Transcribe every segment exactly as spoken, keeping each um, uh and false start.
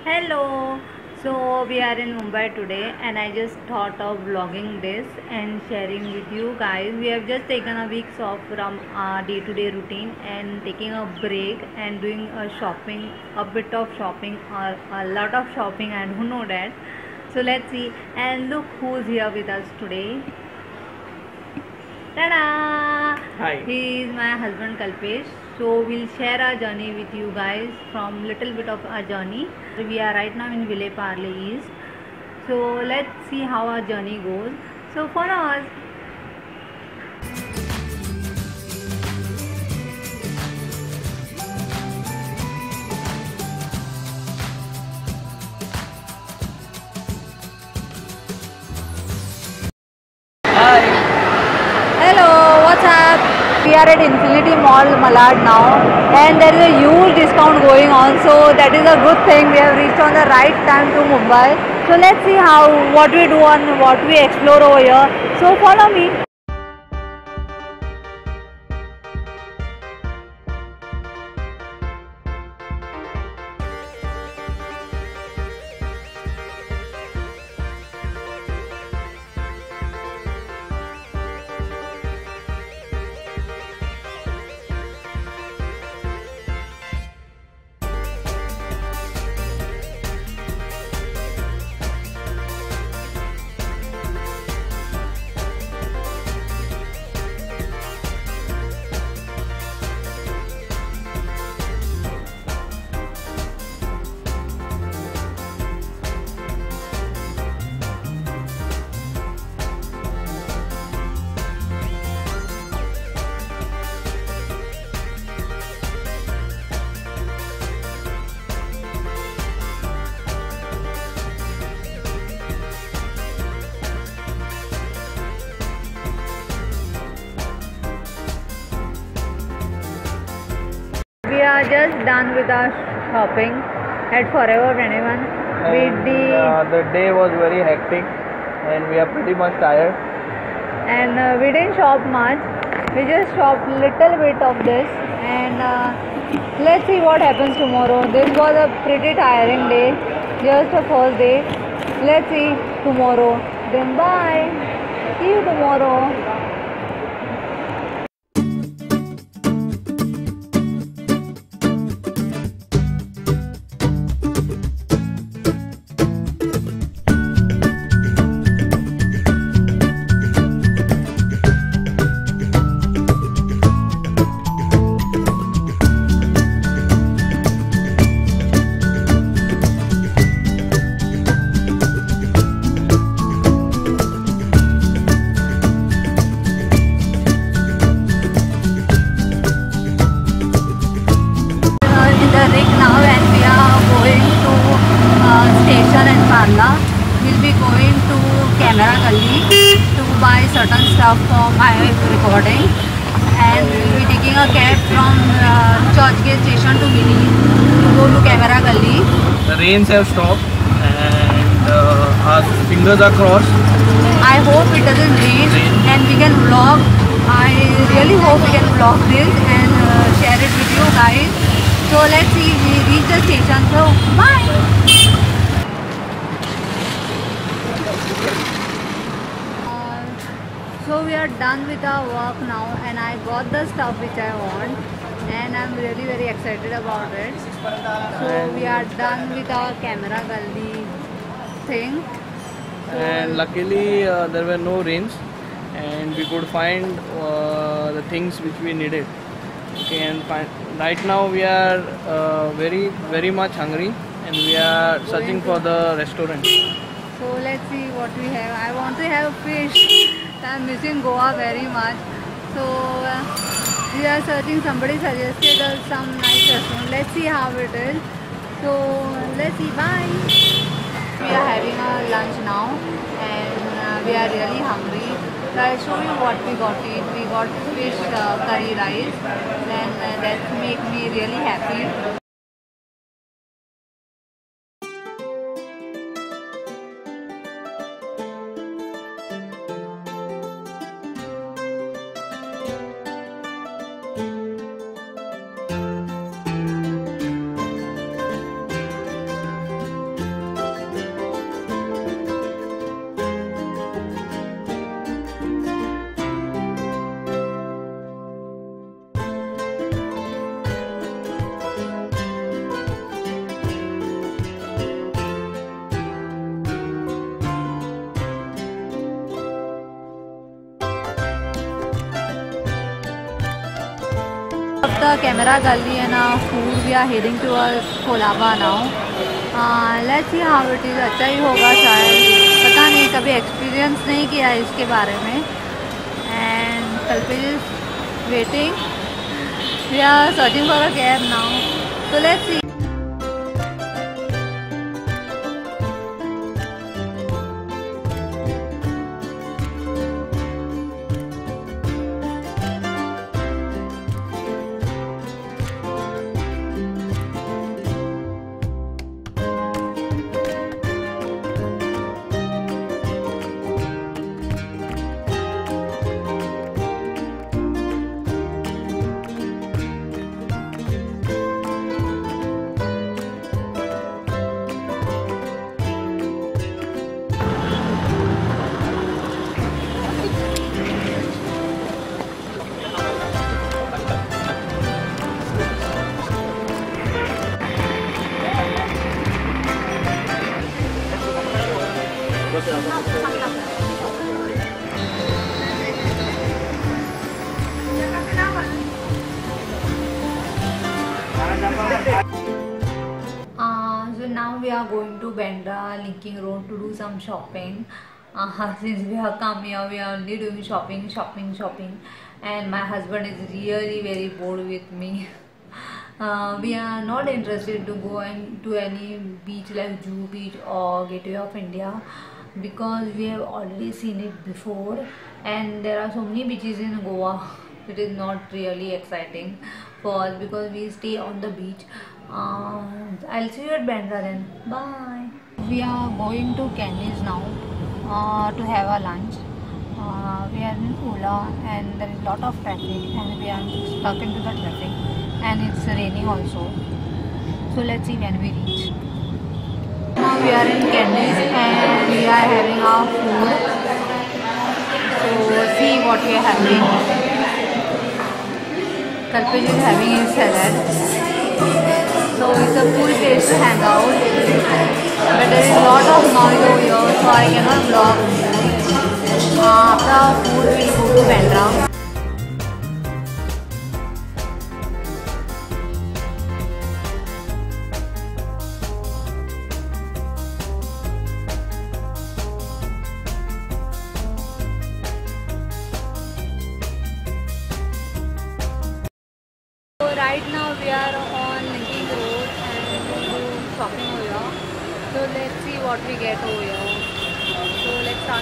Hello. So we are in Mumbai today and I just thought of vlogging this and sharing with you guys. We have just taken a week off from our day-to-day routine and taking a break and doing a shopping, a bit of shopping or a lot of shopping, and who know that. So let's see, and look who's here with us today. Ta-da! Hi. He is my husband Kalpesh. So we'll share our journey with you guys from little bit of our journey. We are right now in Ville Parle East. So let's see how our journey goes. So follow us. Hi. Hello, what's up? We are at Infinity Mall Malad now and there is a huge discount going on, so that is a good thing. We have reached on the right time to Mumbai. So let's see how what we do and what we explore over here. So follow me. We are just done with our shopping at Forever twenty-one. We And, did, uh, the day was very hectic and we are pretty much tired. and uh, we didn't shop much. We just shopped little bit of this, and uh, let's see what happens tomorrow. This was a pretty tiring day, just the first day. Let's see tomorrow. Then bye. See you tomorrow. Now and we are going to uh, station in Parla. We'll be going to Camera Gully to buy certain stuff for my recording, and we'll be taking a cab from uh, Churchgate station to Mini to go to Camera Gully. The rains have stopped and uh, our fingers are crossed. I hope it doesn't rain and we can vlog. I really hope we can vlog this and uh, share it with you guys. So let's see, we reach the station. So bye. Uh, so we are done with our work now, and I got the stuff which I want, and I'm really very excited about it. So we are done with our Camera Gully thing. And luckily uh, there were no rains and we could find uh, the things which we needed. Okay, and find, right now we are uh, very very much hungry and we are searching for the restaurant. So let's see what we have. I want to have fish. I'm missing Goa very much. So uh, we are searching. Somebody suggested us some nice restaurant. Let's see how it is. So let's see. Bye. We are having a lunch now and uh, we are really hungry. So I'll show you what we got to eat. We got fish uh, curry rice, and uh, that make me really happy. Of the camera gully and our food, we are heading towards Colaba now. Uh, let's see how it is. अच्छा ही होगा शायद, पता नहीं, कभी experience नहीं किया इसके बारे में. And Kalpesh is waiting. We are searching for a cab now. So let's see. Uh, so now we are going to Bandra Linking Road to do some shopping. Uh, since we have come here, we are only doing shopping, shopping, shopping, and my husband is really very bored with me. Uh, we are not interested to go into any beach like Juhu Beach or Gateway of India because we have already seen it before, and there are so many beaches in Goa. It is not really exciting for us because we stay on the beach. Uh, I'll see you at Bandra then. Bye. We are going to Candies now uh, to have a lunch. Uh, we are in Ola and there is a lot of traffic and we are stuck into the traffic and it's raining also. So let's see when we reach. Now we are in Candies and we are having our food. So see what we are having. Kalpesh is having his salad. So it's a cool place to hang out, but there is a lot of noise over here, so I cannot vlog. Uh, after our food, we will go to Bandra. So right now we are on Linking Road and we will do shopping over here. So let's see what we get over here. So let's start.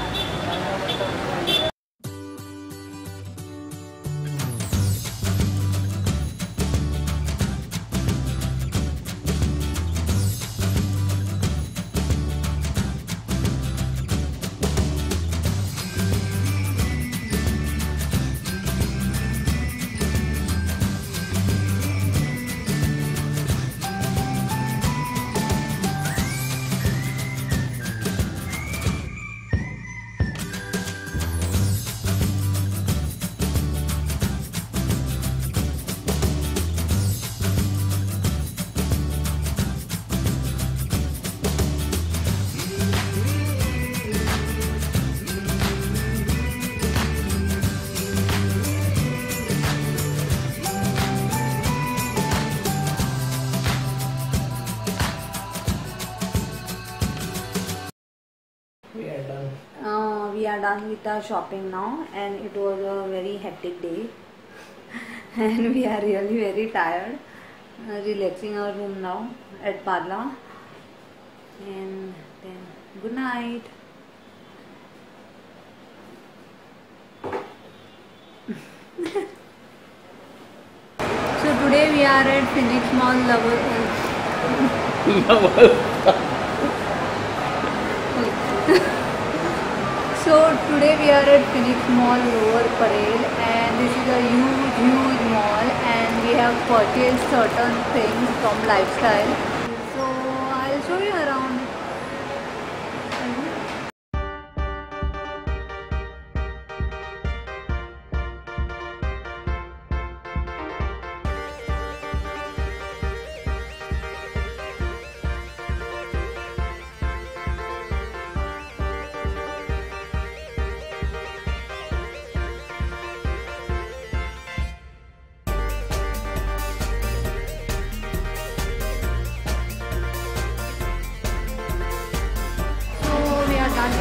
We are done. Uh, we are done with our shopping now and it was a very hectic day and we are really very tired. Uh, relaxing our room now at Parla and then good night. So today we are at Phoenix Mall Lover. So today we are at Phoenix Mall Lower Parel and this is a huge huge mall and we have purchased certain things from Lifestyle. So I'll show you around.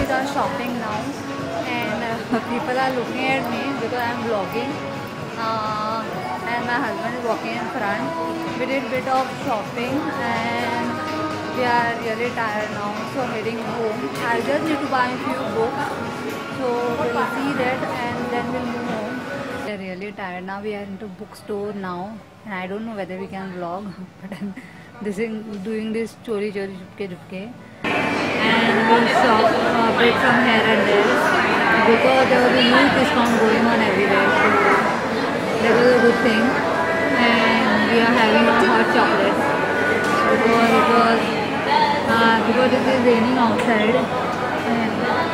did our shopping now, and uh, people are looking at me because I am vlogging, uh, and my husband is walking in front. We did a bit of shopping and we are really tired now, so heading home. I just need to buy a few books, so we'll see that and then we'll move home. We are really tired now. We are into bookstore now, and I don't know whether we can vlog, but I'm this is doing this chori chori chupke chupke, and we'll shop a bit from here and there because there was a huge discount going on everywhere, so that was a good thing. And we are having hot chocolates because it was uh, because it is raining outside, and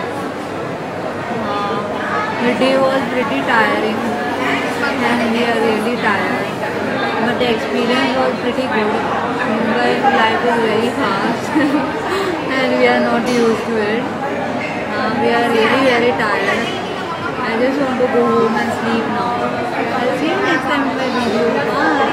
uh, the day was pretty tiring and we are really tired, but the experience was pretty good. Mumbai life is very fast and we are not used to it. Uh, we are really very tired. I just want to go home and sleep now. I'll see you next time in my video. Bye.